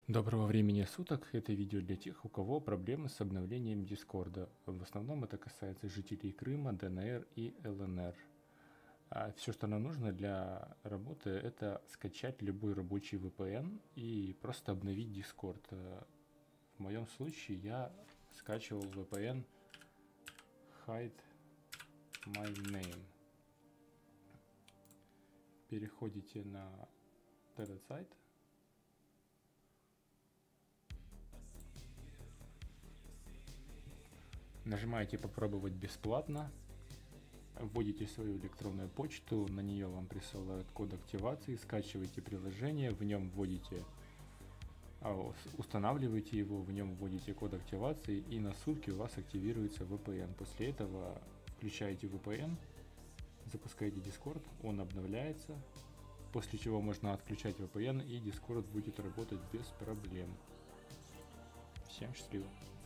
Доброго времени суток! Это видео для тех, у кого проблемы с обновлением Дискорда. В основном это касается жителей Крыма, ДНР и ЛНР. Все, что нам нужно для работы, это скачать любой рабочий VPN и просто обновить Discord. В моем случае я скачивал VPN Hide My Name. Переходите на этот сайт. Нажимаете «Попробовать бесплатно», вводите свою электронную почту, на нее вам присылают код активации, скачиваете приложение, в нем вводите, устанавливаете его, в нем вводите код активации, и на сутки у вас активируется VPN. После этого включаете VPN, запускаете Discord, он обновляется, после чего можно отключать VPN, и Discord будет работать без проблем. Всем счастливо!